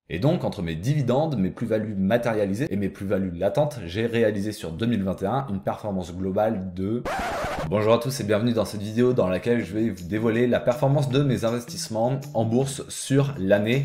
Et donc, entre mes dividendes, mes plus-values matérialisées et mes plus-values latentes, j'ai réalisé sur 2021 une performance globale de... Bonjour à tous et bienvenue dans cette vidéo dans laquelle je vais vous dévoiler la performance de mes investissements en bourse sur l'année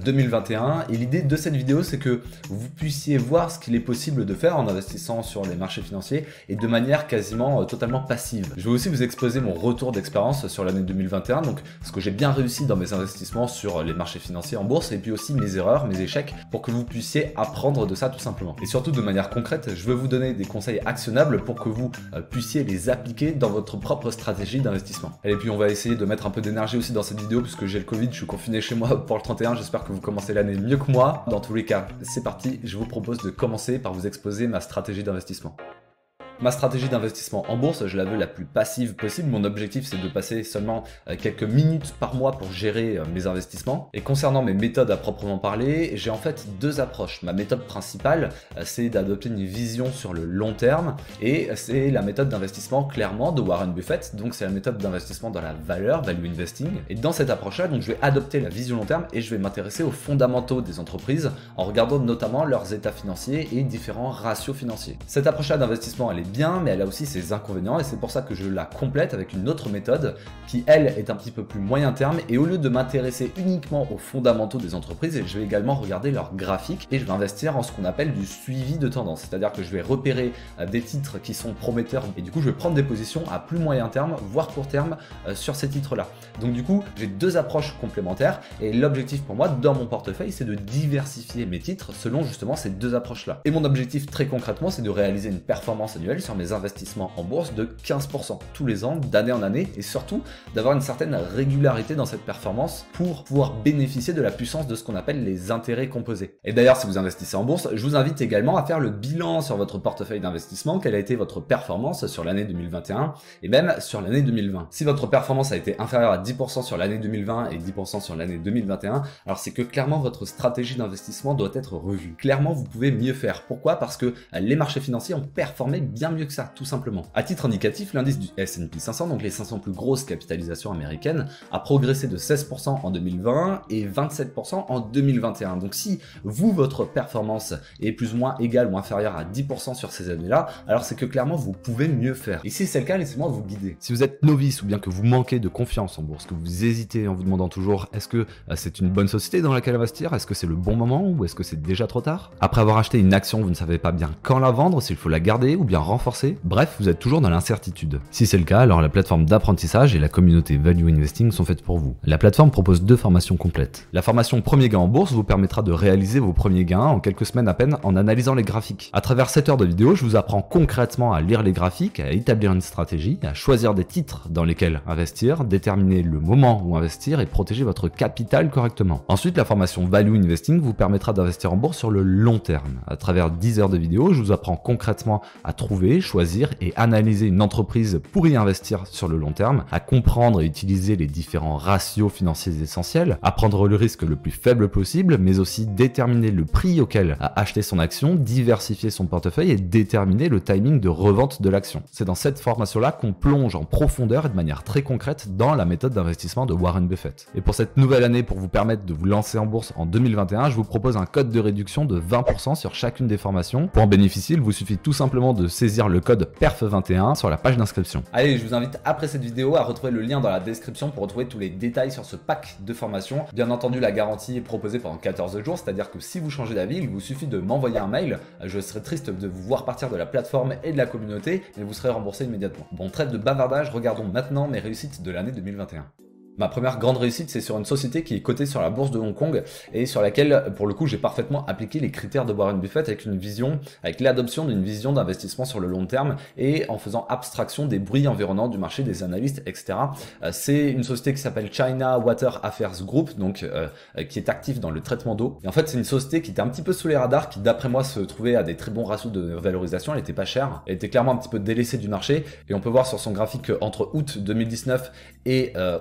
2021. Et l'idée de cette vidéo, c'est que vous puissiez voir ce qu'il est possible de faire en investissant sur les marchés financiers et de manière quasiment totalement passive. Je vais aussi vous exposer mon retour d'expérience sur l'année 2021, donc ce que j'ai bien réussi dans mes investissements sur les marchés financiers en bourse et puis aussi mes erreurs, mes échecs, pour que vous puissiez apprendre de ça tout simplement. Et surtout de manière concrète, je veux vous donner des conseils actionnables pour que vous puissiez les appliquer dans votre propre stratégie d'investissement. Et puis on va essayer de mettre un peu d'énergie aussi dans cette vidéo puisque j'ai le Covid, je suis confiné chez moi pour le 31, j'espère que vous commencez l'année mieux que moi. Dans tous les cas, c'est parti, je vous propose de commencer par vous exposer ma stratégie d'investissement. Ma stratégie d'investissement en bourse, je la veux la plus passive possible. Mon objectif, c'est de passer seulement quelques minutes par mois pour gérer mes investissements. Et concernant mes méthodes à proprement parler, j'ai en fait deux approches. Ma méthode principale, c'est d'adopter une vision sur le long terme et c'est la méthode d'investissement clairement de Warren Buffett. Donc c'est la méthode d'investissement dans la valeur, value investing. Et dans cette approche-là, donc je vais adopter la vision long terme et je vais m'intéresser aux fondamentaux des entreprises en regardant notamment leurs états financiers et différents ratios financiers. Cette approche-là d'investissement, elle est bien, mais elle a aussi ses inconvénients et c'est pour ça que je la complète avec une autre méthode qui, elle, est un petit peu plus moyen terme et au lieu de m'intéresser uniquement aux fondamentaux des entreprises, je vais également regarder leurs graphiques et je vais investir en ce qu'on appelle du suivi de tendance, c'est-à-dire que je vais repérer des titres qui sont prometteurs et du coup je vais prendre des positions à plus moyen terme, voire court terme sur ces titres-là. Donc du coup, j'ai deux approches complémentaires et l'objectif pour moi dans mon portefeuille, c'est de diversifier mes titres selon justement ces deux approches-là. Et mon objectif très concrètement, c'est de réaliser une performance annuelle sur mes investissements en bourse de 15% tous les ans, d'année en année, et surtout d'avoir une certaine régularité dans cette performance pour pouvoir bénéficier de la puissance de ce qu'on appelle les intérêts composés. Et d'ailleurs, si vous investissez en bourse, je vous invite également à faire le bilan sur votre portefeuille d'investissement, quelle a été votre performance sur l'année 2021 et même sur l'année 2020. Si votre performance a été inférieure à 10% sur l'année 2020 et 10% sur l'année 2021, alors c'est que clairement votre stratégie d'investissement doit être revue. Clairement, vous pouvez mieux faire. Pourquoi? Parce que les marchés financiers ont performé bien mieux que ça, tout simplement. À titre indicatif, l'indice du S&P 500, donc les 500 plus grosses capitalisations américaines, a progressé de 16% en 2020 et 27% en 2021. Donc si vous, votre performance est plus ou moins égale ou inférieure à 10% sur ces années-là, alors c'est que clairement vous pouvez mieux faire. Et si c'est le cas, laissez-moi vous guider. Si vous êtes novice ou bien que vous manquez de confiance en bourse, que vous hésitez en vous demandant toujours est-ce que c'est une bonne société dans laquelle investir, est-ce que c'est le bon moment ou est-ce que c'est déjà trop tard? Après avoir acheté une action, vous ne savez pas bien quand la vendre, s'il faut la garder ou bien renforcer. Bref, vous êtes toujours dans l'incertitude. Si c'est le cas, alors la plateforme d'apprentissage et la communauté Value Investing sont faites pour vous. La plateforme propose deux formations complètes. La formation Premier gain en bourse vous permettra de réaliser vos premiers gains en quelques semaines à peine en analysant les graphiques. À travers 7 heures de vidéo, je vous apprends concrètement à lire les graphiques, à établir une stratégie, à choisir des titres dans lesquels investir, déterminer le moment où investir et protéger votre capital correctement. Ensuite, la formation Value Investing vous permettra d'investir en bourse sur le long terme. À travers 10 heures de vidéo, je vous apprends concrètement à trouver, choisir et analyser une entreprise pour y investir sur le long terme, à comprendre et utiliser les différents ratios financiers essentiels, à prendre le risque le plus faible possible, mais aussi déterminer le prix auquel à acheter son action, diversifier son portefeuille et déterminer le timing de revente de l'action. C'est dans cette formation-là qu'on plonge en profondeur et de manière très concrète dans la méthode d'investissement de Warren Buffett. Et pour cette nouvelle année, pour vous permettre de vous lancer en bourse en 2021, je vous propose un code de réduction de 20% sur chacune des formations. Pour en bénéficier, il vous suffit tout simplement de saisir le code PERF21 sur la page d'inscription. Allez, je vous invite après cette vidéo à retrouver le lien dans la description pour retrouver tous les détails sur ce pack de formation. Bien entendu, la garantie est proposée pendant 14 jours, c'est-à-dire que si vous changez d'avis, il vous suffit de m'envoyer un mail. Je serai triste de vous voir partir de la plateforme et de la communauté, mais vous serez remboursé immédiatement. Bon, trêve de bavardage, regardons maintenant mes réussites de l'année 2021. Ma première grande réussite, c'est sur une société qui est cotée sur la bourse de Hong Kong et sur laquelle, pour le coup, j'ai parfaitement appliqué les critères de Warren Buffett avec une vision, avec l'adoption d'une vision d'investissement sur le long terme et en faisant abstraction des bruits environnants du marché, des analystes, etc. C'est une société qui s'appelle China Water Affairs Group, donc qui est active dans le traitement d'eau. Et en fait, c'est une société qui était un petit peu sous les radars, qui d'après moi se trouvait à des très bons ratios de valorisation. Elle était pas chère, elle était clairement un petit peu délaissée du marché et on peut voir sur son graphique qu'entre août 2019 et août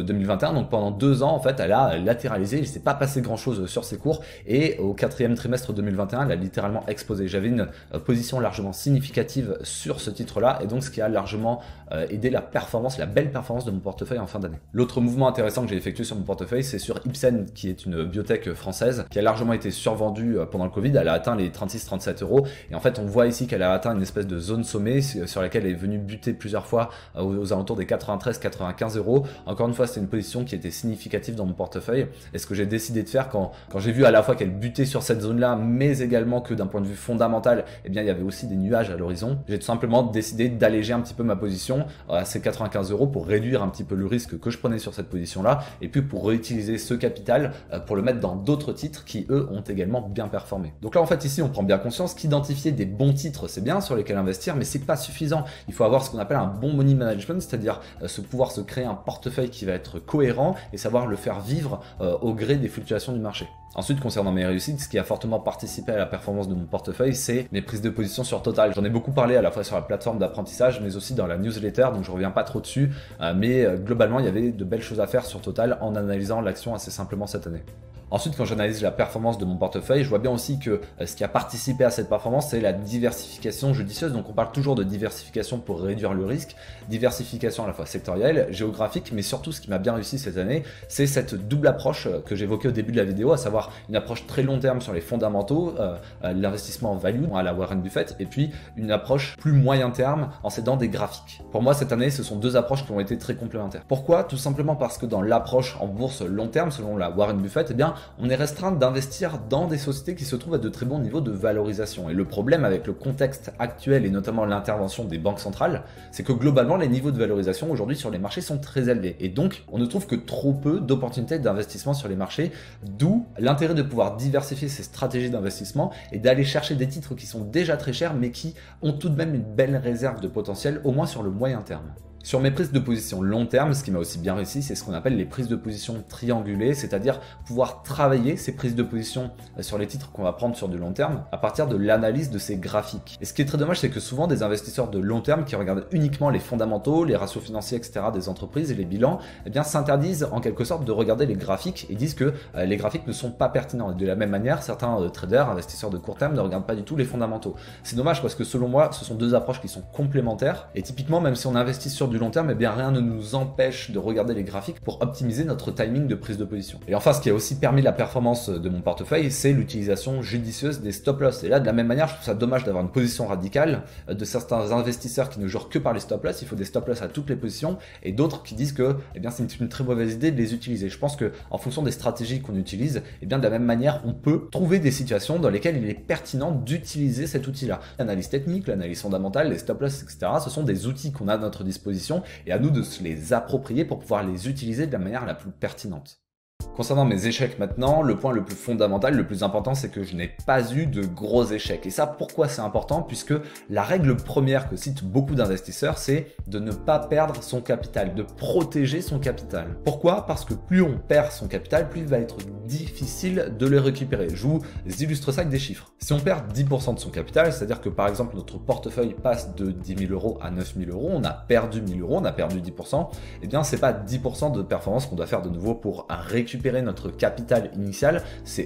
2021, donc pendant 2 ans en fait elle a latéralisé, il ne s'est pas passé grand chose sur ses cours, et au 4e trimestre 2021 elle a littéralement explosé. J'avais une position largement significative sur ce titre là, et donc ce qui a largement aidé la performance, la belle performance de mon portefeuille en fin d'année. L'autre mouvement intéressant que j'ai effectué sur mon portefeuille, c'est sur Ipsen, qui est une biotech française qui a largement été survendue pendant le Covid. Elle a atteint les 36-37 euros, et en fait on voit ici qu'elle a atteint une espèce de zone sommet sur laquelle elle est venue buter plusieurs fois aux alentours des 93-95 euros. Encore une fois, c'était une position qui était significative dans mon portefeuille, et ce que j'ai décidé de faire quand j'ai vu à la fois qu'elle butait sur cette zone là, mais également que d'un point de vue fondamental, eh bien il y avait aussi des nuages à l'horizon, j'ai tout simplement décidé d'alléger un petit peu ma position à ces 95 euros pour réduire un petit peu le risque que je prenais sur cette position là, et puis pour réutiliser ce capital pour le mettre dans d'autres titres qui eux ont également bien performé. Donc là en fait ici on prend bien conscience qu'identifier des bons titres c'est bien sur lesquels investir, mais c'est pas suffisant. Il faut avoir ce qu'on appelle un bon money management, c'est-à-dire pouvoir se créer un portefeuille qui va être cohérent et savoir le faire vivre au gré des fluctuations du marché. Ensuite, concernant mes réussites, ce qui a fortement participé à la performance de mon portefeuille, c'est mes prises de position sur Total. J'en ai beaucoup parlé à la fois sur la plateforme d'apprentissage, mais aussi dans la newsletter, donc je reviens pas trop dessus, mais globalement, il y avait de belles choses à faire sur Total en analysant l'action assez simplement cette année. Ensuite, quand j'analyse la performance de mon portefeuille, je vois bien aussi que ce qui a participé à cette performance, c'est la diversification judicieuse. Donc on parle toujours de diversification pour réduire le risque, diversification à la fois sectorielle, géographique, mais surtout ce qui m'a bien réussi cette année, c'est cette double approche que j'évoquais au début de la vidéo, à savoir une approche très long terme sur les fondamentaux, l'investissement en value à la Warren Buffett, et puis une approche plus moyen terme en s'aidant des graphiques. Pour moi, cette année, ce sont deux approches qui ont été très complémentaires. Pourquoi? Tout simplement parce que dans l'approche en bourse long terme, selon la Warren Buffett, eh bien, on est restreint d'investir dans des sociétés qui se trouvent à de très bons niveaux de valorisation. Et le problème avec le contexte actuel et notamment l'intervention des banques centrales, c'est que globalement les niveaux de valorisation aujourd'hui sur les marchés sont très élevés. Et donc on ne trouve que trop peu d'opportunités d'investissement sur les marchés, d'où l'intérêt de pouvoir diversifier ses stratégies d'investissement et d'aller chercher des titres qui sont déjà très chers mais qui ont tout de même une belle réserve de potentiel, au moins sur le moyen terme. Sur mes prises de position long terme, ce qui m'a aussi bien réussi, c'est ce qu'on appelle les prises de position triangulées, c'est-à-dire pouvoir travailler ces prises de position sur les titres qu'on va prendre sur du long terme à partir de l'analyse de ces graphiques. Et ce qui est très dommage, c'est que souvent des investisseurs de long terme qui regardent uniquement les fondamentaux, les ratios financiers, etc. des entreprises et les bilans, eh bien s'interdisent en quelque sorte de regarder les graphiques et disent que les graphiques ne sont pas pertinents. Et de la même manière, certains traders, investisseurs de court terme ne regardent pas du tout les fondamentaux. C'est dommage parce que selon moi, ce sont deux approches qui sont complémentaires et typiquement, même si on investit sur du long terme, eh bien rien ne nous empêche de regarder les graphiques pour optimiser notre timing de prise de position. Et enfin, ce qui a aussi permis la performance de mon portefeuille, c'est l'utilisation judicieuse des stop-loss. Et là, de la même manière, je trouve ça dommage d'avoir une position radicale de certains investisseurs qui ne jouent que par les stop-loss. Il faut des stop-loss à toutes les positions, et d'autres qui disent que eh bien, c'est une très mauvaise idée de les utiliser. Je pense que en fonction des stratégies qu'on utilise, eh bien, de la même manière, on peut trouver des situations dans lesquelles il est pertinent d'utiliser cet outil-là. L'analyse technique, l'analyse fondamentale, les stop-loss, etc. Ce sont des outils qu'on a à notre disposition et à nous de se les approprier pour pouvoir les utiliser de la manière la plus pertinente. Concernant mes échecs maintenant, le point le plus fondamental, le plus important, c'est que je n'ai pas eu de gros échecs. Et ça, pourquoi c'est important? Puisque la règle première que citent beaucoup d'investisseurs, c'est de ne pas perdre son capital, de protéger son capital. Pourquoi? Parce que plus on perd son capital, plus il va être difficile de le récupérer. Je vous illustre ça avec des chiffres. Si on perd 10% de son capital, c'est-à-dire que par exemple notre portefeuille passe de 10 000 euros à 9 000 euros, on a perdu 1 000 euros, on a perdu 10%, eh bien c'est pas 10% de performance qu'on doit faire de nouveau pour récupérer notre capital initial, c'est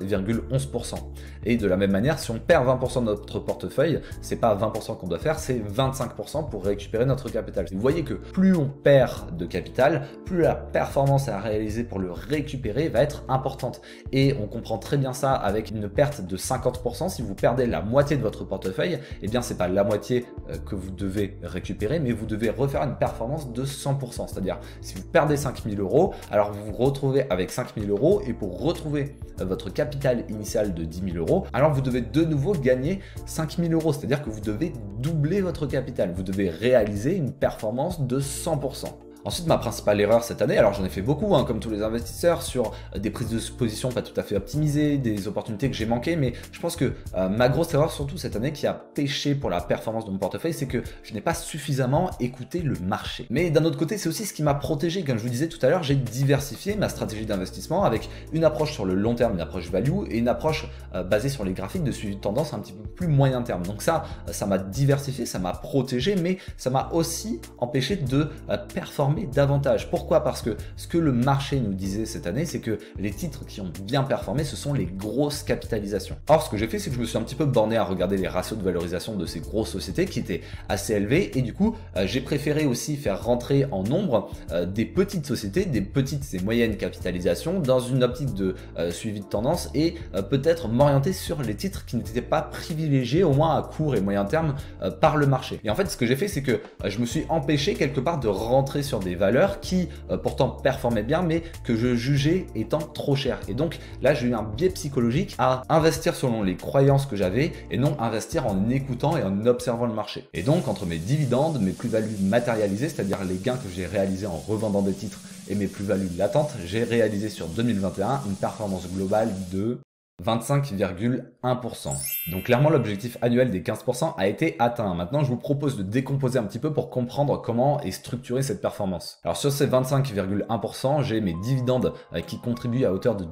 11,11%. Et de la même manière, si on perd 20% de notre portefeuille, c'est pas 20% qu'on doit faire, c'est 25% pour récupérer notre capital. Vous voyez que plus on perd de capital, plus la performance à réaliser pour le récupérer va être importante. Et on comprend très bien ça avec une perte de 50%. Si vous perdez la moitié de votre portefeuille, eh bien c'est pas la moitié que vous devez récupérer, mais vous devez refaire une performance de 100%. C'est-à-dire, si vous perdez 5 000 euros, alors vous vous retrouvez avec 5 000 euros, et pour retrouver votre capital initial de 10 000 euros, alors vous devez de nouveau gagner 5 000 euros, c'est-à-dire que vous devez doubler votre capital, vous devez réaliser une performance de 100%. Ensuite, ma principale erreur cette année, alors j'en ai fait beaucoup, comme tous les investisseurs, sur des prises de position pas tout à fait optimisées, des opportunités que j'ai manquées, mais je pense que ma grosse erreur, surtout cette année, qui a pêché pour la performance de mon portefeuille, c'est que je n'ai pas suffisamment écouté le marché. Mais d'un autre côté, c'est aussi ce qui m'a protégé. Comme je vous disais tout à l'heure, j'ai diversifié ma stratégie d'investissement avec une approche sur le long terme, une approche value, et une approche basée sur les graphiques de suivi de tendance un petit peu plus moyen terme. Donc ça m'a diversifié, ça m'a protégé, mais ça m'a aussi empêché de performer performer davantage. Pourquoi? Parce que ce que le marché nous disait cette année, c'est que les titres qui ont bien performé, ce sont les grosses capitalisations. Or, ce que j'ai fait, c'est que je me suis un petit peu borné à regarder les ratios de valorisation de ces grosses sociétés qui étaient assez élevés, et du coup, j'ai préféré aussi faire rentrer en nombre des petites sociétés, des petites et moyennes capitalisations dans une optique de suivi de tendance, et peut-être m'orienter sur les titres qui n'étaient pas privilégiés, au moins à court et moyen terme, par le marché. Et en fait, ce que j'ai fait, c'est que je me suis empêché quelque part de rentrer sur des valeurs qui pourtant performaient bien, mais que je jugeais étant trop chères. Et donc là, j'ai eu un biais psychologique à investir selon les croyances que j'avais et non investir en écoutant et en observant le marché. Et donc, entre mes dividendes, mes plus-values matérialisées, c'est-à-dire les gains que j'ai réalisés en revendant des titres, et mes plus-values latentes, j'ai réalisé sur 2021 une performance globale de 25,1%. Donc clairement, l'objectif annuel des 15% a été atteint. Maintenant, je vous propose de décomposer un petit peu pour comprendre comment est structurée cette performance. Alors sur ces 25,1%, j'ai mes dividendes qui contribuent à hauteur de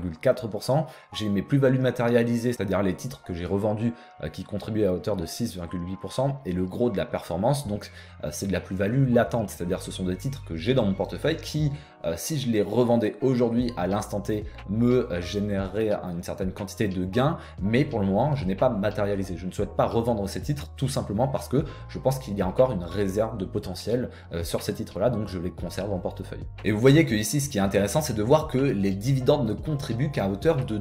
2,4%. J'ai mes plus-values matérialisées, c'est-à-dire les titres que j'ai revendus qui contribuent à hauteur de 6,8%. Et le gros de la performance, donc c'est de la plus-value latente, c'est-à-dire ce sont des titres que j'ai dans mon portefeuille qui, si je les revendais aujourd'hui à l'instant T, me généreraient une certaine quantité de gains, mais pour le moment je n'ai pas matérialisé. Je ne souhaite pas revendre ces titres tout simplement parce que je pense qu'il y a encore une réserve de potentiel sur ces titres là, donc je les conserve en portefeuille. Et vous voyez que ici ce qui est intéressant, c'est de voir que les dividendes ne contribuent qu'à hauteur de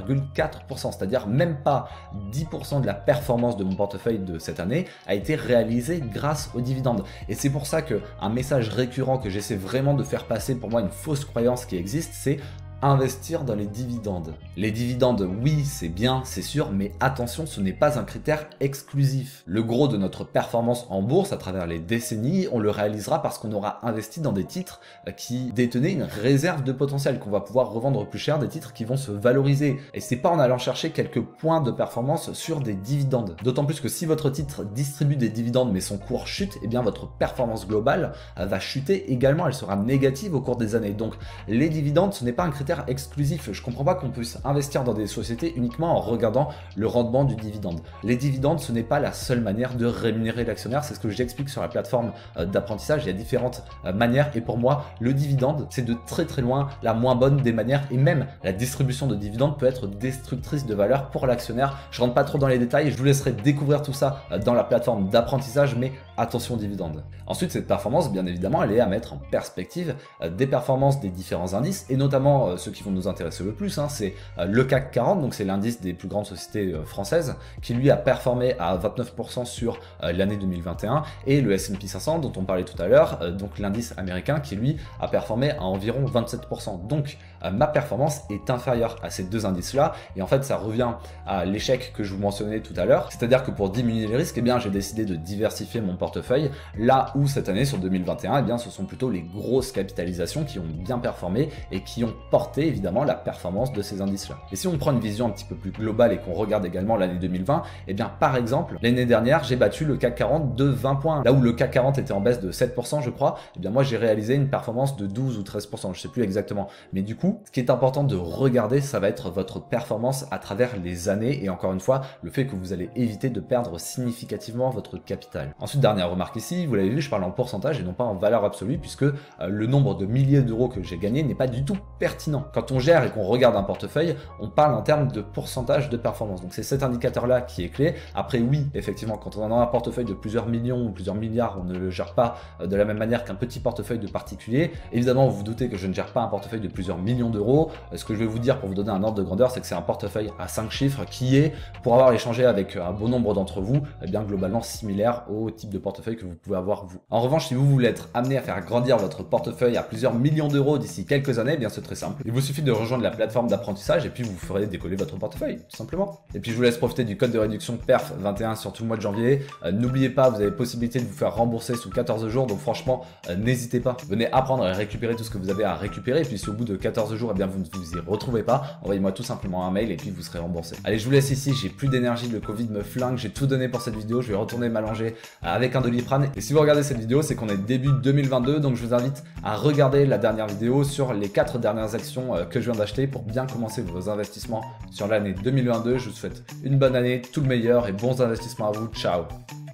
2,4%, c'est-à-dire même pas 10% de la performance de mon portefeuille de cette année a été réalisée grâce aux dividendes. Et c'est pour ça que un message récurrent que j'essaie vraiment de faire passer, pour moi une fausse croyance qui existe, c'est investir dans les dividendes. Les dividendes, oui, c'est bien, c'est sûr, mais attention, ce n'est pas un critère exclusif. Le gros de notre performance en bourse à travers les décennies, on le réalisera parce qu'on aura investi dans des titres qui détenaient une réserve de potentiel, qu'on va pouvoir revendre plus cher, des titres qui vont se valoriser. Et c'est pas en allant chercher quelques points de performance sur des dividendes. D'autant plus que si votre titre distribue des dividendes mais son cours chute, eh bien votre performance globale va chuter également, elle sera négative au cours des années. Donc les dividendes, ce n'est pas un critère exclusif. Je comprends pas qu'on puisse investir dans des sociétés uniquement en regardant le rendement du dividende. Les dividendes, ce n'est pas la seule manière de rémunérer l'actionnaire, c'est ce que j'explique sur la plateforme d'apprentissage. Il y a différentes manières et pour moi, le dividende, c'est de très très loin la moins bonne des manières, et même la distribution de dividendes peut être destructrice de valeur pour l'actionnaire. Je rentre pas trop dans les détails, je vous laisserai découvrir tout ça dans la plateforme d'apprentissage, mais attention aux dividendes. Ensuite, cette performance, bien évidemment, elle est à mettre en perspective des performances des différents indices, et notamment ceux qui vont nous intéresser le plus, c'est le CAC 40, donc c'est l'indice des plus grandes sociétés françaises, qui lui a performé à 29% sur l'année 2021, et le S&P 500 dont on parlait tout à l'heure, donc l'indice américain qui lui a performé à environ 27%. Donc ma performance est inférieure à ces deux indices-là, et en fait ça revient à l'échec que je vous mentionnais tout à l'heure, c'est-à-dire que pour diminuer les risques, eh bien j'ai décidé de diversifier mon portefeuille, là où cette année sur 2021, eh bien ce sont plutôt les grosses capitalisations qui ont bien performé et qui ont porté évidemment la performance de ces indices-là. Et si on prend une vision un petit peu plus globale et qu'on regarde également l'année 2020, eh bien par exemple, l'année dernière, j'ai battu le CAC 40 de 20 points. Là où le CAC 40 était en baisse de 7%, je crois, eh bien moi j'ai réalisé une performance de 12 ou 13%, je sais plus exactement. Mais du coup, ce qui est important de regarder, ça va être votre performance à travers les années, et encore une fois, le fait que vous allez éviter de perdre significativement votre capital. Ensuite, dernière remarque ici, vous l'avez vu, je parle en pourcentage et non pas en valeur absolue, puisque le nombre de milliers d'euros que j'ai gagné n'est pas du tout pertinent. Quand on gère et qu'on regarde un portefeuille, on parle en termes de pourcentage de performance. Donc c'est cet indicateur-là qui est clé. Après oui, effectivement, quand on a un portefeuille de plusieurs millions ou plusieurs milliards, on ne le gère pas de la même manière qu'un petit portefeuille de particulier. Évidemment, vous vous doutez que je ne gère pas un portefeuille de plusieurs millions d'euros. Ce que je vais vous dire pour vous donner un ordre de grandeur, c'est que c'est un portefeuille à 5 chiffres qui est, pour avoir échangé avec un bon nombre d'entre vous, eh bien globalement similaire au type de portefeuille que vous pouvez avoir vous. En revanche, si vous voulez être amené à faire grandir votre portefeuille à plusieurs millions d'euros d'ici quelques années, eh bien c'est très simple. Il vous suffit de rejoindre la plateforme d'apprentissage et puis vous ferez décoller votre portefeuille, tout simplement. Et puis je vous laisse profiter du code de réduction PERF21 sur tout le mois de janvier. N'oubliez pas, vous avez possibilité de vous faire rembourser sous 14 jours, donc franchement, n'hésitez pas. Venez apprendre et récupérer tout ce que vous avez à récupérer, et puis si au bout de 14 jours, eh bien vous ne vous y retrouvez pas, envoyez-moi tout simplement un mail et puis vous serez remboursé. Allez, je vous laisse ici, j'ai plus d'énergie, le Covid me flingue, j'ai tout donné pour cette vidéo, je vais retourner m'allonger avec un Doliprane. Et si vous regardez cette vidéo, c'est qu'on est début 2022, donc je vous invite à regarder la dernière vidéo sur les 4 dernières actions que je viens d'acheter pour bien commencer vos investissements sur l'année 2022. Je vous souhaite une bonne année, tout le meilleur et bons investissements à vous. Ciao!